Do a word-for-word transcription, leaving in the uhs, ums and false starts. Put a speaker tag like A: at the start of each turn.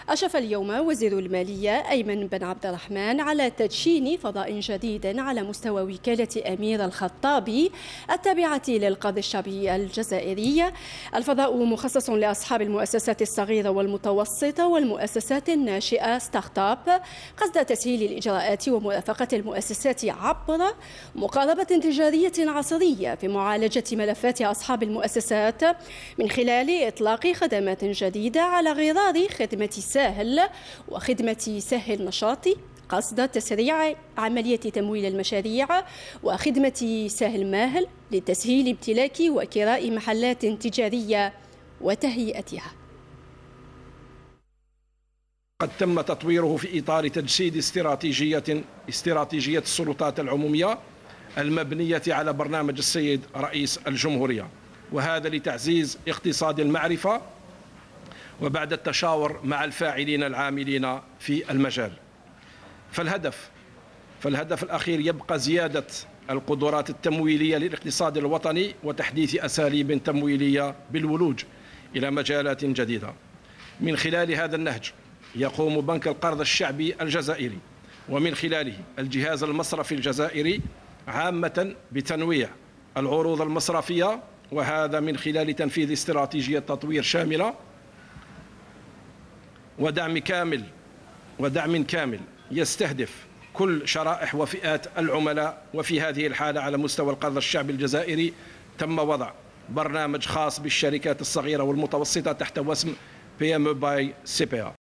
A: أشرف اليوم وزير المالية أيمن بن عبد الرحمن على تدشين فضاء جديد على مستوى وكالة أمير الخطابي التابعة للقرض الشعبي الجزائري. الفضاء مخصص لأصحاب المؤسسات الصغيرة والمتوسطة والمؤسسات الناشئة ستارت اب قصد تسهيل الإجراءات ومرافقة المؤسسات عبر مقاربة تجارية عصرية في معالجة ملفات أصحاب المؤسسات من خلال إطلاق خدمات جديدة على غرار خدمة ساهل وخدمة سهل نشاطي قصد تسريع عملية تمويل المشاريع وخدمة سهل ماهل لتسهيل امتلاك وكراء محلات تجارية وتهيئتها.
B: قد تم تطويره في إطار تجسيد استراتيجية استراتيجية السلطات العمومية المبنية على برنامج السيد رئيس الجمهورية، وهذا لتعزيز اقتصاد المعرفة وبعد التشاور مع الفاعلين العاملين في المجال. فالهدف فالهدف الأخير يبقى زيادة القدرات التمويلية للاقتصاد الوطني وتحديث أساليب تمويلية بالولوج إلى مجالات جديدة. من خلال هذا النهج يقوم بنك القرض الشعبي الجزائري ومن خلاله الجهاز المصرفي الجزائري عامة بتنويع العروض المصرفية، وهذا من خلال تنفيذ استراتيجية تطوير شاملة ودعم كامل ودعم كامل يستهدف كل شرائح وفئات العملاء. وفي هذه الحالة على مستوى القرض الشعبي الجزائري تم وضع برنامج خاص بالشركات الصغيرة والمتوسطة تحت وسم بي ام باي سي بي.